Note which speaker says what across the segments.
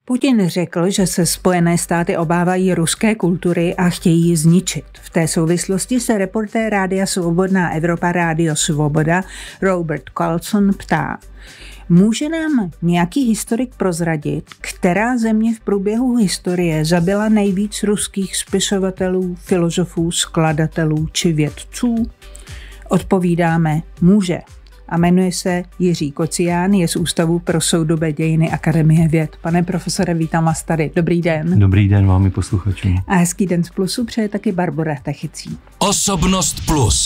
Speaker 1: Putin řekl, že se Spojené státy obávají ruské kultury a chtějí ji zničit. V té souvislosti se reportér Rádia Svobodná Evropa Rádio Svoboda Robert Carlson ptá: může nám nějaký historik prozradit, která země v průběhu historie zabila nejvíc ruských spisovatelů, filozofů, skladatelů či vědců? Odpovídáme: může. A jmenuje se Jiří Kocián, je z Ústavu pro soudobé dějiny Akademie věd. Pane profesore, vítám vás tady. Dobrý den.
Speaker 2: Dobrý den vám i posluchačům.
Speaker 1: A hezký den z Plusu přeje taky Barbora Techicí.
Speaker 3: Osobnost Plus.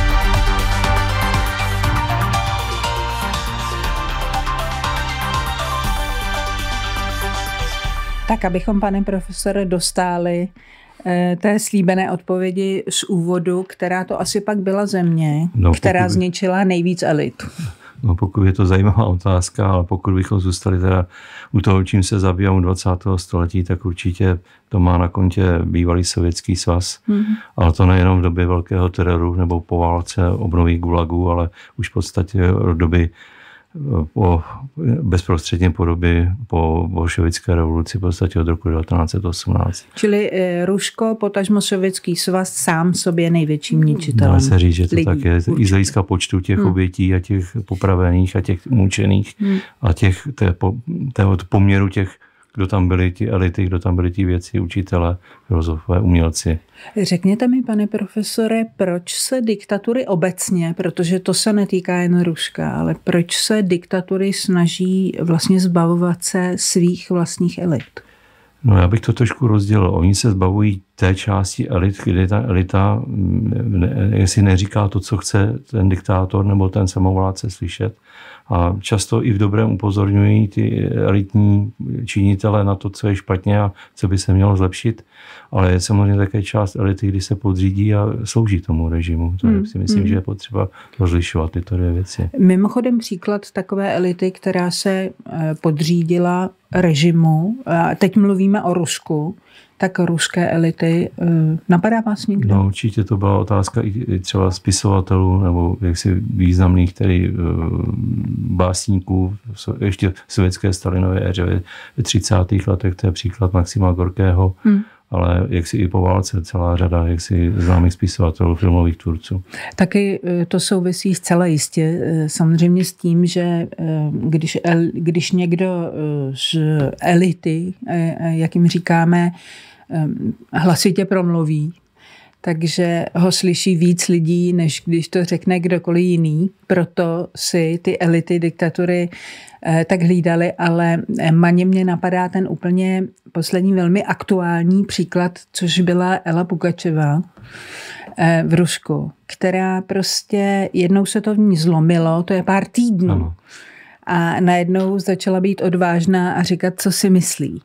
Speaker 1: Tak, abychom, pane profesore, dostali té slíbené odpovědi z úvodu, která to asi pak byla země, která zničila nejvíc elit.
Speaker 2: No, pokud je to zajímavá otázka, ale pokud bychom zůstali teda u toho, čím se zabývám 20. století, tak určitě to má na kontě bývalý Sovětský svaz. Ale to nejenom v době velkého teroru nebo po válce obnovy gulagu, ale už v podstatě od doby bezprostředně po době po bolševické revoluci, v podstatě od roku 1918.
Speaker 1: Čili Rusko, potažmo Sovětský svaz, sám sobě největším ničitelem.
Speaker 2: Dá se říct, že to
Speaker 1: lidí,
Speaker 2: tak je. I z hlediska počtu těch obětí a těch popravených a těch mučených a toho poměru těch, kdo tam byli ty elity, kdo tam byli ti vědci, učitelé, filozofové, umělci.
Speaker 1: Řekněte mi, pane profesore, proč se diktatury obecně, protože to se netýká jen Ruska, ale proč se diktatury snaží vlastně zbavovat se svých vlastních elit?
Speaker 2: No, já bych to trošku rozdělil. Oni se zbavují té části elit, kde ta elita jestli neříká to, co chce ten diktátor nebo ten samovládce slyšet. A často i v dobrém upozorňují ty elitní činitele na to, co je špatně a co by se mělo zlepšit. Ale je samozřejmě také část elity, kdy se podřídí a slouží tomu režimu. To si myslím, že je potřeba rozlišovat tyto dvě věci.
Speaker 1: Mimochodem příklad takové elity, která se podřídila režimu, a teď mluvíme o Rusku, tak ruské elity, napadá vás někdo?
Speaker 2: No, určitě to byla otázka i třeba spisovatelů nebo jaksi významných básníků ještě v sovětské Stalinové éře ve 30. letech, to je příklad Maxima Gorkého, ale jaksi i po válce celá řada jaksi známých spisovatelů, filmových tvůrců.
Speaker 1: Taky to souvisí zcela jistě samozřejmě s tím, že když někdo z elity, jak jim říkáme, hlasitě promluví, takže ho slyší víc lidí, než když to řekne kdokoliv jiný. Proto si ty elity diktatury tak hlídali, ale mě napadá ten úplně poslední velmi aktuální příklad, což byla Ela Pugačeva v Rusku, která prostě jednou se to v ní zlomilo, to je pár týdnů. Ano. A najednou začala být odvážná a říkat, co si myslí.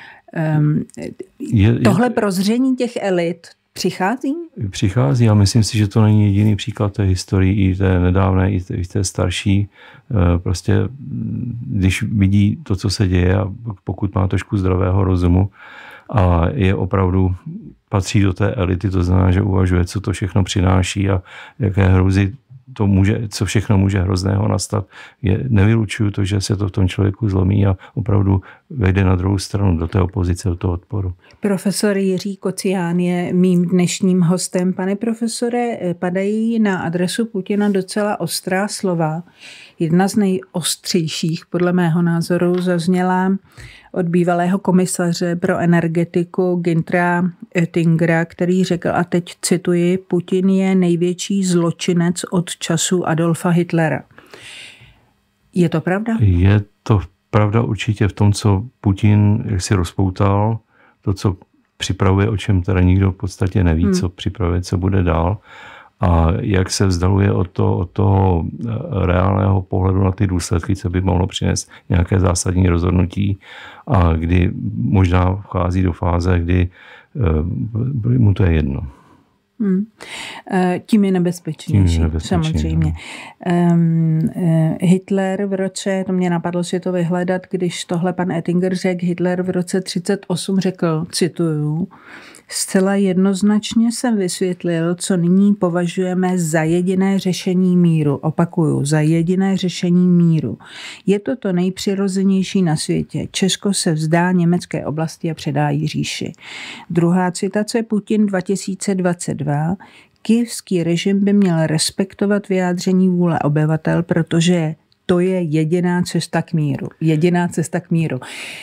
Speaker 1: Tohle prozření těch elit přichází?
Speaker 2: Přichází a myslím si, že to není jediný příklad té historii, i té nedávné, i té starší. Prostě když vidí to, co se děje a pokud má trošku zdravého rozumu a je opravdu patří do té elity, to znamená, že uvažuje, co to všechno přináší a jaké hrůzy to může, co všechno může hrozného nastat. Nevylučuju to, že se to v tom člověku zlomí a opravdu vejde na druhou stranu do té opozice, do toho odporu.
Speaker 1: Profesor Jiří Kocián je mým dnešním hostem. Pane profesore, padají na adresu Putina docela ostrá slova. Jedna z nejostřejších, podle mého názoru, zazněla od bývalého komisaře pro energetiku Günthera Oettingera, který řekl, a teď cituji, Putin je největší zločinec od času Adolfa Hitlera. Je to pravda?
Speaker 2: Je to pravda určitě v tom, co Putin jaksi rozpoutal, to, co připravuje, o čem teda nikdo v podstatě neví, co připravuje, co bude dál. A jak se vzdaluje od toho reálného pohledu na ty důsledky, co by mohlo přinést nějaké zásadní rozhodnutí a kdy možná vchází do fáze, kdy mu to je jedno.
Speaker 1: Tím je nebezpečnější, samozřejmě. Hitler v roce, to mě napadlo si to vyhledat, když tohle pan Oettinger řekl, Hitler v roce 1938 řekl, cituju, zcela jednoznačně jsem vysvětlil, co nyní považujeme za jediné řešení míru. Opakuju, za jediné řešení míru. Je to to nejpřirozenější na světě. Česko se vzdá německé oblasti a předá jí říši. Druhá citace, Putin 2022. Kyjevský režim by měl respektovat vyjádření vůle obyvatel, protože to je jediná cesta k míru. Jediná cesta k míru.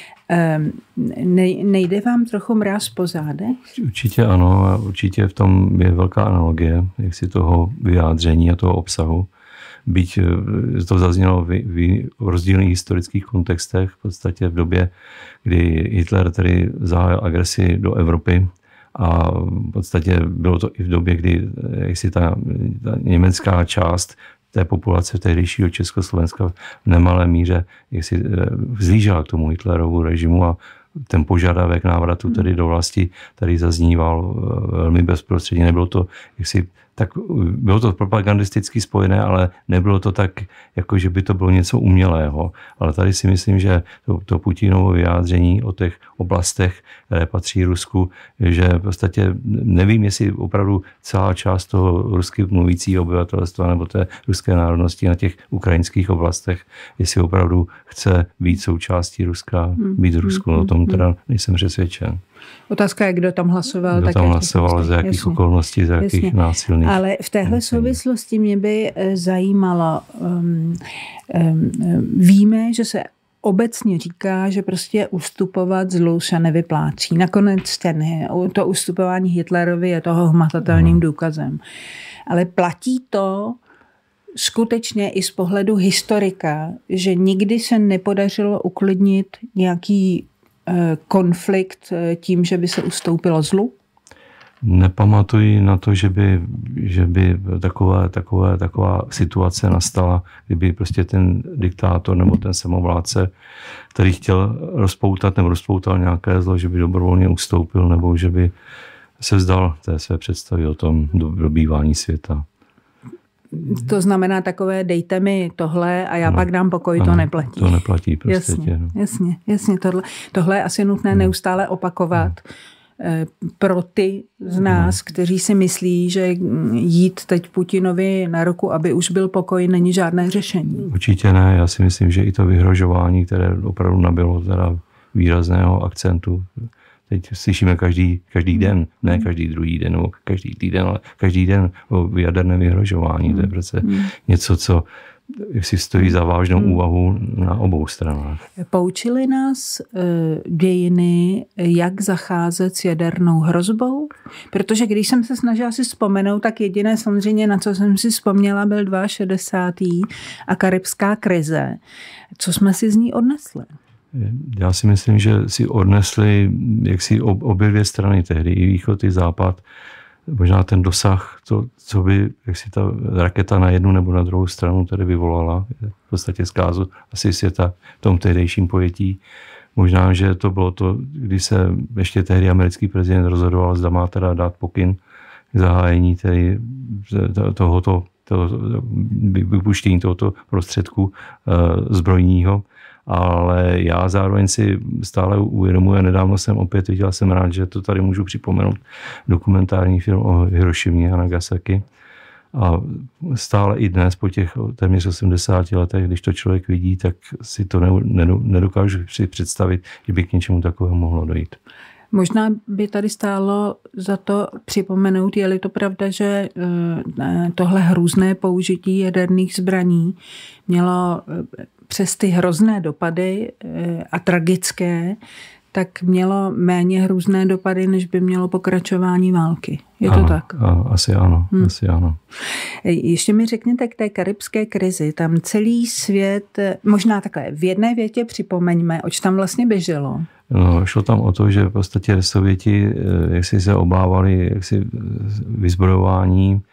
Speaker 1: Nejde vám trochu mráz po zádech?
Speaker 2: Určitě ano a určitě v tom je velká analogie, jak si toho vyjádření a toho obsahu. Byť to zaznělo v rozdílných historických kontextech, v podstatě v době, kdy Hitler tedy zahájil agresi do Evropy a v podstatě bylo to i v době, kdy jaksi ta německá část té populace tehdejšího Československa v nemalé míře jak si vzlížela k tomu Hitlerovu režimu a ten požadavek návratu tedy do vlasti tady zazníval velmi bezprostředně. Nebylo to jaksi tak bylo to propagandisticky spojené, ale nebylo to tak, jako že by to bylo něco umělého. Ale tady si myslím, že to Putinovo vyjádření o těch oblastech, které patří Rusku, že v podstatě nevím, jestli opravdu celá část toho rusky mluvícího obyvatelstva nebo té ruské národnosti na těch ukrajinských oblastech, jestli opravdu chce být součástí Ruska, být v Rusku. O tom teda nejsem přesvědčen.
Speaker 1: Otázka je, kdo tam hlasoval.
Speaker 2: Kdo tam hlasoval, za jakých okolností, za jakých násilných.
Speaker 1: Ale v téhle souvislosti mě by zajímalo, víme, že se obecně říká, že prostě ustupovat zlu se nevyplácí. Nakonec to ustupování Hitlerovi je toho hmatatelným důkazem. Ale platí to skutečně i z pohledu historika, že nikdy se nepodařilo uklidnit nějaký konflikt tím, že by se ustoupilo zlu?
Speaker 2: Nepamatuji na to, že by taková situace nastala, kdyby prostě ten diktátor nebo ten samovládce, který chtěl rozpoutal nějaké zlo, že by dobrovolně ustoupil nebo že by se vzdal té své představy o tom dobývání světa.
Speaker 1: To znamená takové, dejte mi tohle a já pak dám pokoj, to neplatí.
Speaker 2: To neplatí prostě.
Speaker 1: Jasně. Tohle je asi nutné neustále opakovat pro ty z nás, kteří si myslí, že jít teď Putinovi na ruku, aby už byl pokoj, není žádné řešení.
Speaker 2: Určitě ne, já si myslím, že i to vyhrožování, které opravdu nabylo teda výrazného akcentu, teď slyšíme každý den, ne každý druhý den nebo každý týden, ale každý den o jaderném vyhrožování. To je přece něco, co si stojí za vážnou úvahu na obou stranách.
Speaker 1: Poučili nás dějiny, jak zacházet s jadernou hrozbou? Protože když jsem se snažila si vzpomenout, tak jediné samozřejmě, na co jsem si vzpomněla, byl 62. a karibská krize. Co jsme si z ní odnesli?
Speaker 2: Já si myslím, že si odnesli jaksi obě dvě strany tehdy, i východ, i západ. Možná ten dosah, to, co by jaksi ta raketa na jednu nebo na druhou stranu tedy vyvolala, v podstatě zkázu asi světa v tom tehdejším pojetí. Možná, že to bylo to, když se ještě tehdy americký prezident rozhodoval, zda má teda dát pokyn k zahájení tedy tohoto vypuštění tohoto prostředku zbrojního. Ale já zároveň si stále uvědomuji, nedávno jsem opět viděl, jsem rád, že to tady můžu připomenout, dokumentární film o Hirošimě a Nagasaki. A stále i dnes, po těch téměř 80 letech, když to člověk vidí, tak si to nedokážu si představit, že by k něčemu takovému mohlo dojít.
Speaker 1: Možná by tady stálo za to připomenout, je-li to pravda, že tohle hrůzné použití jaderných zbraní mělo přes ty hrozné dopady a tragické, tak mělo méně hrůzné dopady, než by mělo pokračování války. Je to tak?
Speaker 2: Asi ano. Asi ano.
Speaker 1: Ještě mi řekněte k té karibské krizi. Tam celý svět, možná takhle, v jedné větě připomeňme, oč tam vlastně běželo.
Speaker 2: No, šlo tam o to, že v podstatě Sověti jaksi se obávali jaksi vyzbrojování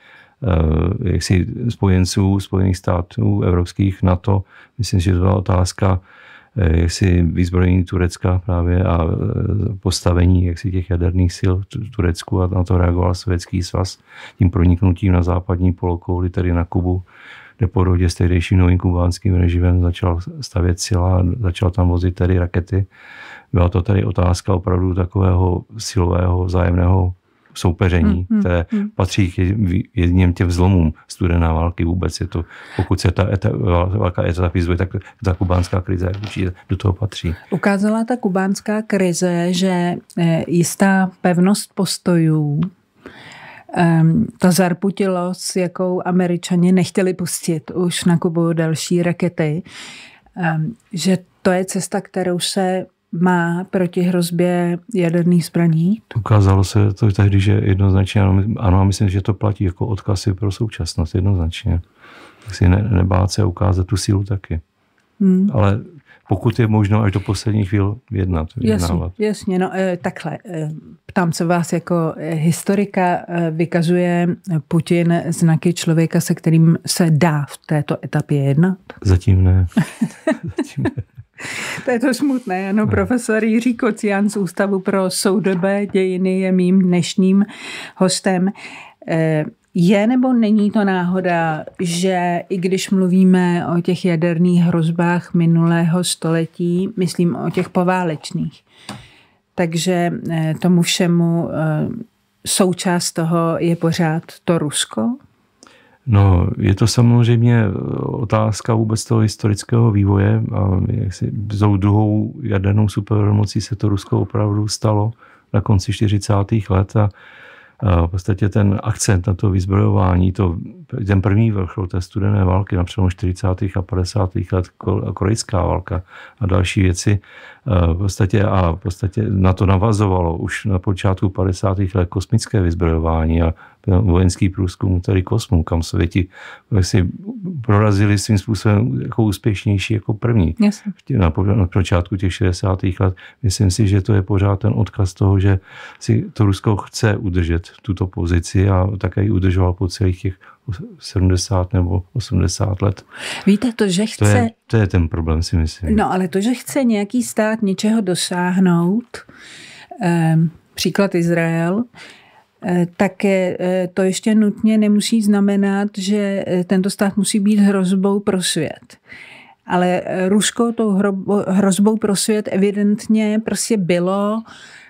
Speaker 2: jaksi spojenců, Spojených států, evropských, NATO. Myslím, že to byla otázka jaksi vyzbrojení Turecka právě a postavení jaksi těch jaderných sil v Turecku, a na to reagoval Sovětský svaz tím proniknutím na západní polokouli, tedy na Kubu, kde po dohodě s tehdejším novým kubánským režimem začal stavět sila a začal tam vozit tedy rakety. Byla to tedy otázka opravdu takového silového vzájemného soupeření, které patří k jedním těm zlomům studené války vůbec. Je to, pokud se ta válka etapizuje, tak ta kubánská krize určitě do toho patří.
Speaker 1: Ukázala ta kubánská krize, že jistá pevnost postojů, ta zarputilost, jakou Američani nechtěli pustit už na Kubu další rakety, že to je cesta, kterou se má proti hrozbě jaderných zbraní?
Speaker 2: Ukázalo se to tehdy, že jednoznačně ano, a myslím, že to platí jako odkazy pro současnost jednoznačně. Tak si nebát se ukázat tu sílu taky. Ale pokud je možno až do posledních chvíl vyjednávat.
Speaker 1: Jasně, no takhle. Ptám se vás jako historika, vykazuje Putin znaky člověka, se kterým se dá v této etapě jednat?
Speaker 2: Zatím ne.
Speaker 1: To je to smutné, ano. Profesor Jiří Kocián z Ústavu pro soudobé dějiny je mým dnešním hostem. Je nebo není to náhoda, že i když mluvíme o těch jaderných hrozbách minulého století, myslím o těch poválečných, takže tomu všemu součást toho je pořád to Rusko?
Speaker 2: No, je to samozřejmě otázka vůbec toho historického vývoje. A tou druhou jadernou supervelmocí se to Rusko opravdu stalo na konci 40. let a v podstatě ten akcent na to vyzbrojování, ten první vrchol té studené války na přelomu 40. a 50. let, korejská válka a další věci, v podstatě na to navazovalo už na počátku 50. let kosmické vyzbrojování a vojenský průzkum, tedy kosmu, kam Sověti si prorazili svým způsobem jako úspěšnější jako první.
Speaker 1: Yes.
Speaker 2: Na počátku těch 60. let. Myslím si, že to je pořád ten odkaz toho, že si to Rusko chce udržet tuto pozici a také ji udržoval po celých těch 70 nebo 80 let.
Speaker 1: Víte, to, že chce...
Speaker 2: To je ten problém, si myslím.
Speaker 1: No, ale to, že chce nějaký stát něčeho dosáhnout, příklad Izrael, tak to ještě nutně nemusí znamenat, že tento stát musí být hrozbou pro svět. Ale Rusko tou hrozbou pro svět evidentně prostě bylo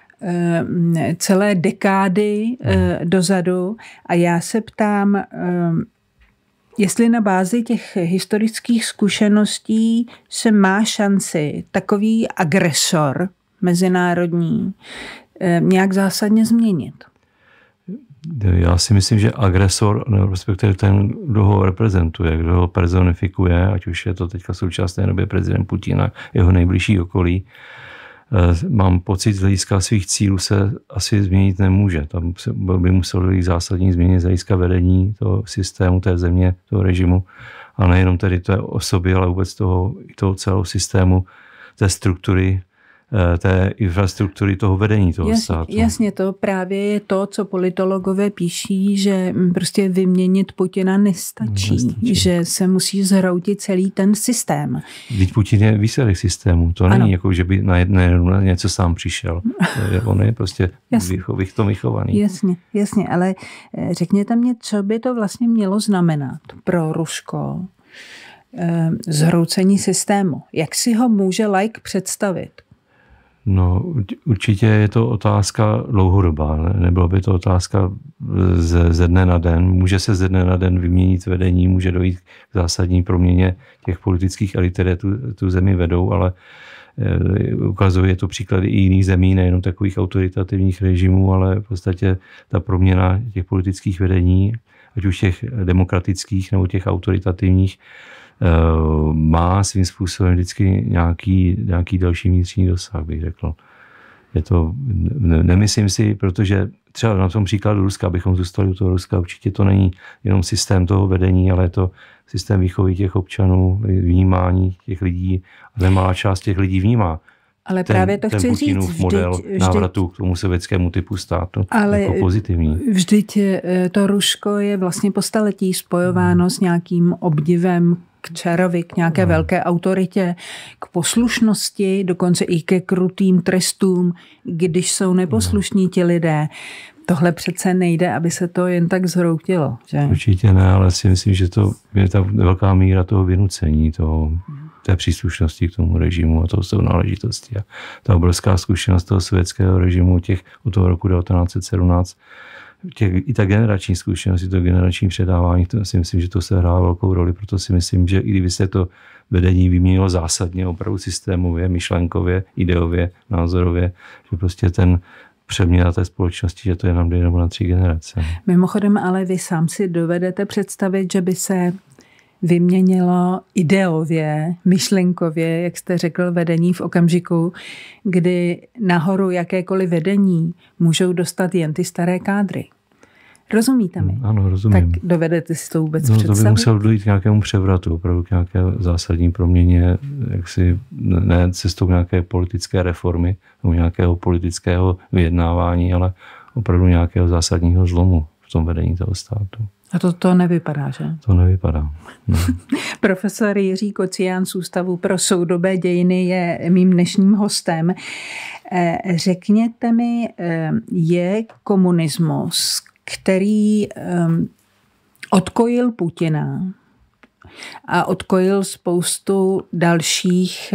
Speaker 1: celé dekády dozadu. A já se ptám, jestli na bázi těch historických zkušeností se má šanci takový agresor mezinárodní nějak zásadně změnit.
Speaker 2: Já si myslím, že agresor, respektive ten, kdo ho reprezentuje, kdo ho personifikuje, ať už je to teďka v současné době prezident Putin a jeho nejbližší okolí, mám pocit, z hlediska svých cílů se asi změnit nemůže. Tam by musel dojít zásadní změny z hlediska vedení toho systému, té země, toho režimu. A nejenom tedy té osoby, ale vůbec toho celého systému, té struktury, té infrastruktury, toho vedení toho státu.
Speaker 1: Jasně, to právě je to, co politologové píší, že prostě vyměnit Putina nestačí. Že se musí zhroutit celý ten systém.
Speaker 2: Vždyť Putin je výsledek systému. To není jako, že by na něco sám přišel. On je prostě vychovaný.
Speaker 1: Jasně, ale řekněte mě, co by to vlastně mělo znamenat pro Rusko zhroucení systému. Jak si ho může laik představit?
Speaker 2: No, určitě je to otázka dlouhodobá. Nebylo by to otázka ze dne na den. Může se ze dne na den vyměnit vedení, může dojít k zásadní proměně těch politických elit, které tu zemi vedou, ale ukazuje to příklady i jiných zemí, nejenom takových autoritativních režimů, ale v podstatě ta proměna těch politických vedení, ať už těch demokratických nebo těch autoritativních, má svým způsobem vždycky nějaký další vnitřní dosah, bych řekl. Nemyslím si, protože třeba na tom příkladu Ruska, abychom zůstali u toho Ruska, určitě to není jenom systém toho vedení, ale je to systém výchovy těch občanů, vnímání těch lidí. A nemalá část těch lidí vnímá
Speaker 1: ale právě to chci říct.
Speaker 2: Model návratu k tomu sovětskému typu státu jako pozitivní.
Speaker 1: Vždyť to Rusko je vlastně po staletí spojováno s nějakým obdivem k k čarovi, k nějaké velké autoritě, k poslušnosti, dokonce i ke krutým trestům, když jsou neposlušní ti lidé. Tohle přece nejde, aby se to jen tak zhroutilo. Že?
Speaker 2: Určitě ne, ale si myslím, že to je ta velká míra toho vynucení, té příslušnosti k tomu režimu a toho jsou náležitosti. A ta obrovská zkušenost toho sovětského režimu od toho roku 1917, i ta generační zkušenost, to generační předávání, to si myslím, že to se hrá velkou roli, proto si myslím, že i kdyby se to vedení vyměnilo zásadně, opravdu systémově, myšlenkově, ideově, názorově, že prostě ten přeměna té společnosti, že to je nám 2 nebo na 3 generace.
Speaker 1: Mimochodem, ale vy sám si dovedete představit, že by se vyměnilo ideově, myšlenkově, jak jste řekl, vedení v okamžiku, kdy nahoru jakékoliv vedení můžou dostat jen ty staré kádry. Rozumíte mi?
Speaker 2: Ano, rozumím.
Speaker 1: Tak dovedete si to vůbec představit?
Speaker 2: To by musel dojít k nějakému převratu, opravdu k nějaké zásadní proměně, jaksi ne cestou nějaké politické reformy nebo nějakého politického vyjednávání, ale opravdu nějakého zásadního zlomu v tom vedení toho státu.
Speaker 1: A to nevypadá, že?
Speaker 2: To nevypadá. No.
Speaker 1: Profesor Jiří Kocián z Ústavu pro soudobé dějiny je mým dnešním hostem. Řekněte mi, je komunismus, který odkojil Putina a odkojil spoustu dalších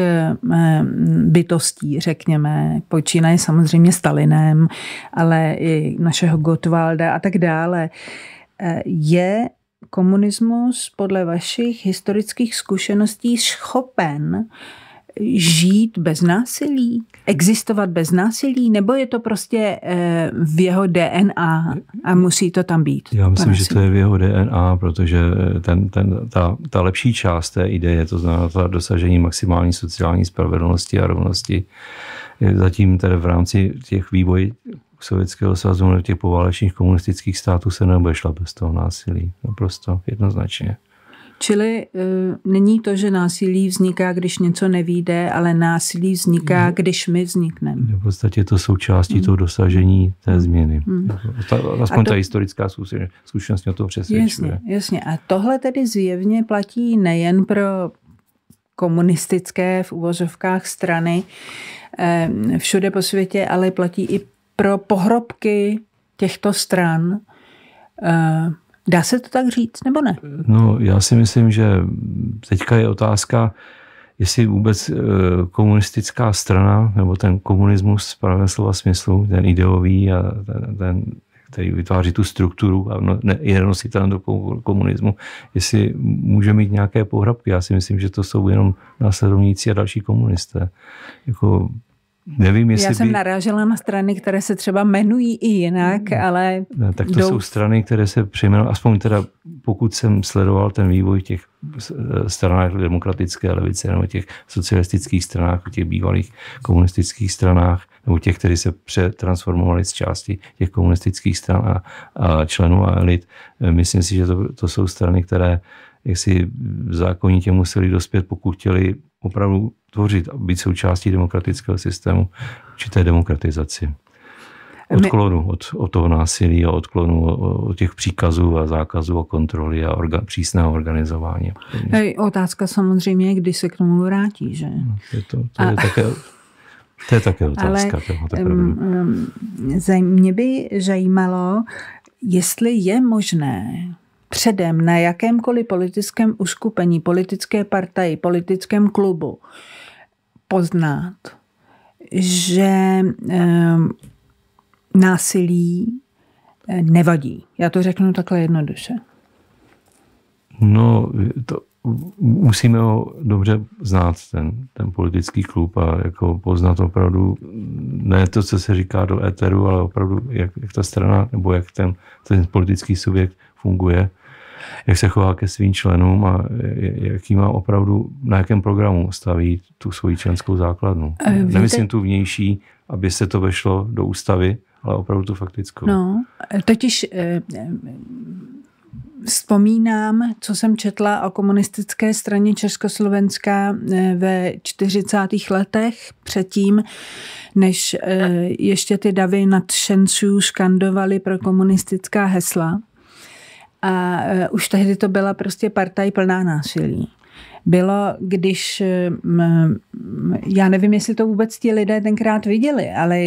Speaker 1: bytostí, řekněme, počínaje samozřejmě Stalinem, ale i našeho Gottwalda a tak dále. Je komunismus podle vašich historických zkušeností schopen žít bez násilí, existovat bez násilí, nebo je to prostě v jeho DNA a musí to tam být?
Speaker 2: Já myslím, že to je v jeho DNA, protože ta lepší část té ideje, to znamená to dosažení maximální sociální spravedlnosti a rovnosti, zatím tedy v rámci těch vývojů Sovětského svazu nebo těch poválečných komunistických států se neobešla bez toho násilí. Naprosto jednoznačně.
Speaker 1: Čili není to, že násilí vzniká, když něco nevyjde, ale násilí vzniká, když my vznikneme.
Speaker 2: V podstatě to součástí toho dosažení té změny. Aspoň ta historická zkušenost o to přesvědčuje.
Speaker 1: Jasně. A tohle tedy zjevně platí nejen pro komunistické v uvozovkách strany všude po světě, ale platí i pro pohrobky těchto stran. Dá se to tak říct, nebo ne?
Speaker 2: No, já si myslím, že teďka je otázka, jestli vůbec komunistická strana, nebo ten komunismus v pravém slova smyslu, ten ideový a ten který vytváří tu strukturu a je nositelem do komunismu, jestli může mít nějaké pohrobky. Já si myslím, že to jsou jenom následovníci a další komunisté. Jako nevím, jestli
Speaker 1: já jsem narážela na strany, které se třeba jmenují i jinak, ale...
Speaker 2: Ne, tak to jsou strany, které se přejmenují, aspoň teda pokud jsem sledoval ten vývoj v těch stranách demokratické levice nebo těch socialistických stranách, těch bývalých komunistických stranách, nebo těch, kteří se přetransformovali z části těch komunistických stran a členů a elit. Myslím si, že to jsou strany, které jaksi zákonitě museli dospět, pokud chtěli opravdu tvořit a být součástí demokratického systému, určité demokratizaci. Odklonu od toho násilí a odklonu od těch příkazů a zákazů a kontroly a přísného organizování.
Speaker 1: Otázka samozřejmě, kdy se k tomu vrátí, že?
Speaker 2: No, to je také otázka.
Speaker 1: Mě by zajímalo, jestli je možné předem na jakémkoliv politickém uskupení, politické partaji, politickém klubu poznat, že násilí nevadí. Já to řeknu takhle jednoduše.
Speaker 2: No, musíme ho dobře znát, ten politický klub a jako poznat opravdu ne to, co se říká do éteru, ale opravdu, jak ta strana nebo jak ten politický subjekt funguje, jak se chová ke svým členům a jaký má opravdu, na jakém programu staví tu svoji členskou základnu. Nemyslím tu vnější, aby se to vešlo do ústavy, ale opravdu tu faktickou.
Speaker 1: No, totiž vzpomínám, co jsem četla o komunistické straně Československa ve 40. letech, předtím, než ještě ty davy nadšenců skandovali pro komunistická hesla. A už tehdy to byla prostě partaj plná násilí. bylo, když, já nevím, jestli to vůbec ti lidé tenkrát viděli, ale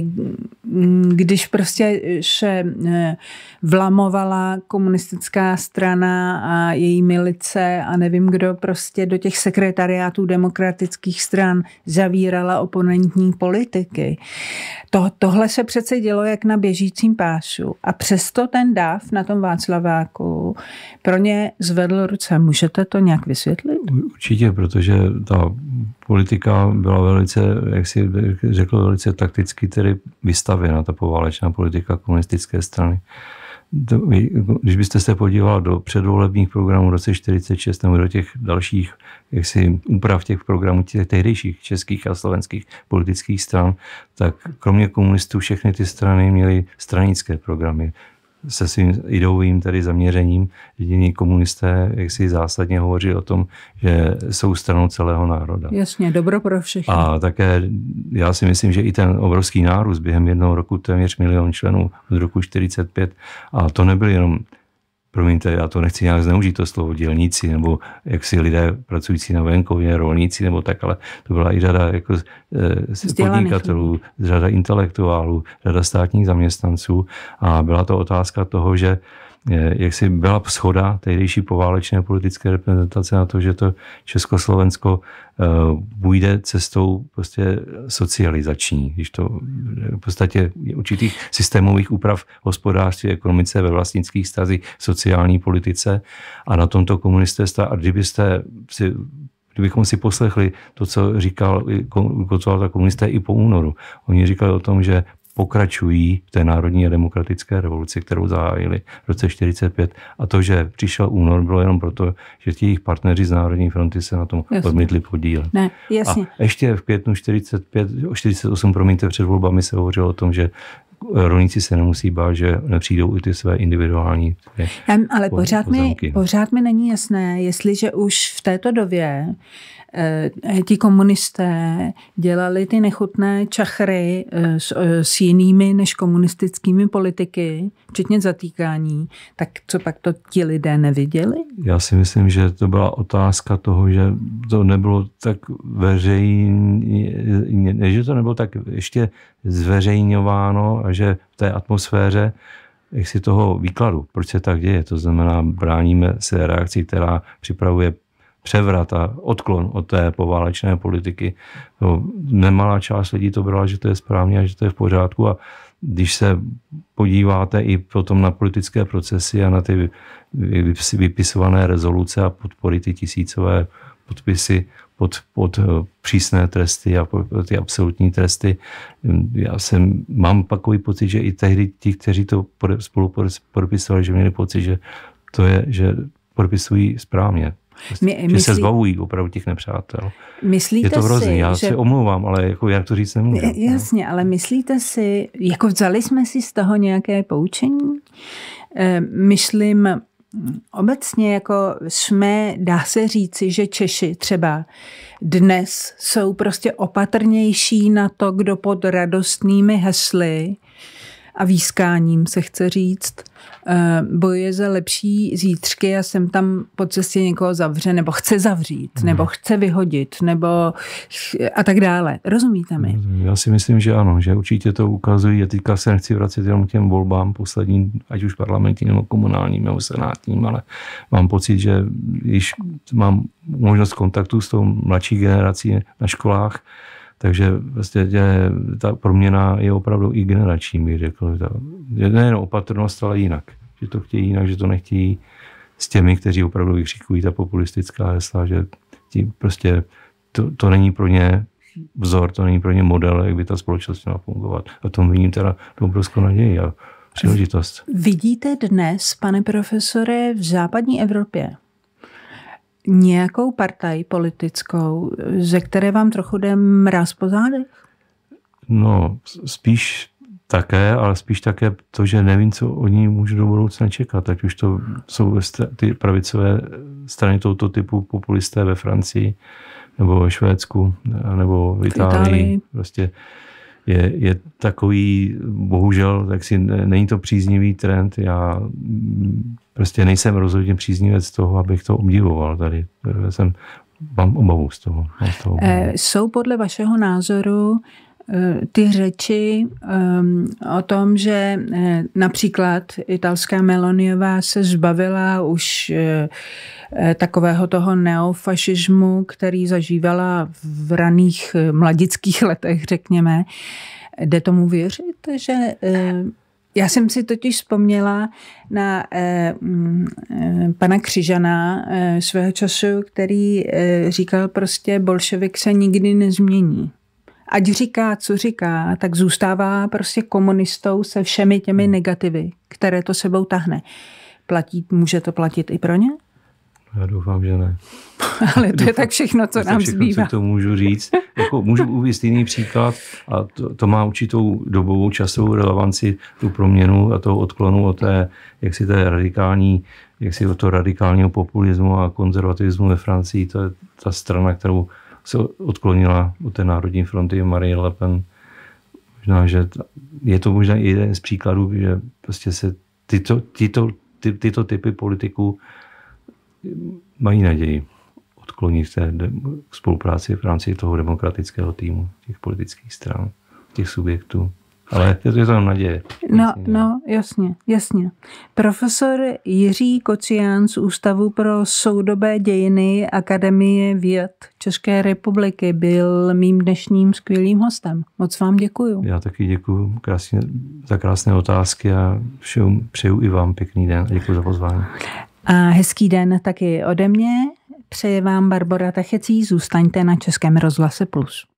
Speaker 1: když prostě se vlamovala komunistická strana a její milice a nevím kdo prostě do těch sekretariátů demokratických stran zavírala oponentní politiky. Tohle se přece dělo jak na běžícím pásu a přesto ten dav na tom Václaváku pro ně zvedl ruce. Můžete to nějak vysvětlit?
Speaker 2: Určitě, protože ta politika byla velice, jak si řekl, velice takticky tedy vystavěna, ta poválečná politika komunistické strany. Když byste se podíval do předvolebních programů v roce 1946 nebo do těch dalších jaksi úprav těch programů těch tehdejších českých a slovenských politických stran, tak kromě komunistů všechny ty strany měly stranické programy se svým ideovým tedy zaměřením. Jediní komunisté jak si zásadně hovoří o tom, že jsou stranou celého národa.
Speaker 1: Jasně, dobro pro všechny.
Speaker 2: A také já si myslím, že i ten obrovský nárůst během jednoho roku téměř 1 000 000 členů od roku 1945 a to nebyl jenom, promiňte, já to nechci nějak zneužít to slovo dělníci, nebo jaksi lidé pracující na venkově, rolníci, nebo tak, ale to byla i řada jako podnikatelů, řada intelektuálů, řada státních zaměstnanců a byla to otázka toho, že jaksi byla shoda tehdejší poválečné politické reprezentace na to, že to Československo půjde cestou prostě socializační, když to v podstatě určitých systémových úprav hospodářství, ekonomice, ve vlastnických vztazích, sociální politice a na tomto komunisté a kdybychom si poslechli to, co říkal komunisté i po únoru. Oni říkali o tom, že pokračují v té národní a demokratické revoluci, kterou zahájili v roce 1945. A to, že přišel únor, bylo jenom proto, že ti jejich partneři z Národní fronty se na tom odmítli podílet.
Speaker 1: Ne, jasně.
Speaker 2: A ještě v květnu 1948, promiňte, před volbami se hovořilo o tom, že rolníci se nemusí bát, že nepřijdou i ty své individuální
Speaker 1: ale pořád mi není jasné, jestliže už v této době ti komunisté dělali ty nechutné čachry s jinými než komunistickými politiky, včetně zatýkání, tak co pak to ti lidé neviděli? Já
Speaker 2: si myslím, že to byla otázka toho, že to nebylo tak veřejně, že to nebylo tak ještě zveřejňováno a že v té atmosféře jaksi toho výkladu, proč se tak děje, to znamená bráníme se reakci, která připravuje převrat a odklon od té poválečné politiky. Nemalá část lidí to brala, že to je správně a že to je v pořádku a když se podíváte i potom na politické procesy a na ty vypisované rezoluce a podpory ty tisícové podpisy pod přísné tresty a ty absolutní tresty. Mám takový pocit, že i tehdy ti, kteří to spolu podepisovali, že měli pocit, že to je, že podepisují správně. Že se zbavují opravdu těch nepřátel. Je to hrozný, já se omlouvám, ale jako já to říct nemůžu.
Speaker 1: Jasně, ale myslíte si, jako vzali jsme si z toho nějaké poučení? Myslím, obecně jako dá se říci, že Češi třeba dnes jsou prostě opatrnější na to, kdo pod radostnými hesly a výskáním se chce říct, bojuje za lepší zítřky a sem tam po cestě někoho zavře, nebo chce zavřít, nebo chce vyhodit, nebo a tak dále. Rozumíte mi?
Speaker 2: Já si myslím, že ano, že určitě to ukazují. Já teďka se nechci vracet jenom k těm volbám posledním, ať už parlamentním, nebo komunálním, nebo senátním, ale mám pocit, že když mám možnost kontaktu s tou mladší generací na školách, takže vlastně ta proměna je opravdu i generační, bych řekl. Nejen opatrnost, ale jinak. Že to chtějí jinak, že to nechtějí s těmi, kteří opravdu vykřikují ta populistická hesla, že prostě to není pro ně vzor, to není pro ně model, jak by ta společnost měla fungovat. A tomu vidím teda obrovskou naději a příležitost.
Speaker 1: Vidíte dnes, pane profesore, v západní Evropě nějakou partaj politickou, ze které vám trochu jde mráz po zádech?
Speaker 2: No, spíš také, ale spíš také to, že nevím, co od ní můžu do budoucna čekat. Ať už to jsou ty pravicové strany tohoto typu populisté ve Francii, nebo ve Švédsku, nebo v Itálii. Prostě je takový, bohužel, tak si není to příznivý trend. Já prostě nejsem rozhodně příznivec toho, abych to obdivoval tady. Mám obavu z toho.
Speaker 1: Jsou podle vašeho názoru ty řeči o tom, že například italská Meloniová se zbavila už takového toho neofašismu, který zažívala v raných mladických letech, řekněme. Jde tomu věřit, že... Já jsem si totiž vzpomněla na pana Křižana svého času, který říkal prostě, bolševik se nikdy nezmění. Ať říká, co říká, tak zůstává prostě komunistou se všemi těmi negativy, které to sebou tahne. Může to platit i pro ně?
Speaker 2: Já doufám, že ne.
Speaker 1: Ale to je tak všechno, co nám zbývá.
Speaker 2: Co to můžu říct. Jako, můžu uvést jiný příklad a to má určitou dobovou časovou relevanci, tu proměnu a toho odklonu od od toho radikálního populismu a konzervativismu ve Francii. To je ta strana, kterou se odklonila od té Národní fronty Marie Le Pen. Možná, že je to možná jeden z příkladů, že prostě se tyto typy politiků mají naději odklonit té spolupráci v rámci toho demokratického týmu, těch politických stran, těch subjektů. Ale je to tam naděje.
Speaker 1: No, jasně. Profesor Jiří Kocián z Ústavu pro soudobé dějiny Akademie věd České republiky byl mým dnešním skvělým hostem. Moc vám děkuju.
Speaker 2: Já taky děkuju za krásné otázky a přeju i vám pěkný den. Děkuji za pozvání.
Speaker 1: A hezký den taky ode mě. Přeje vám Barbora Tachecí. Zůstaňte na Českém rozhlase Plus.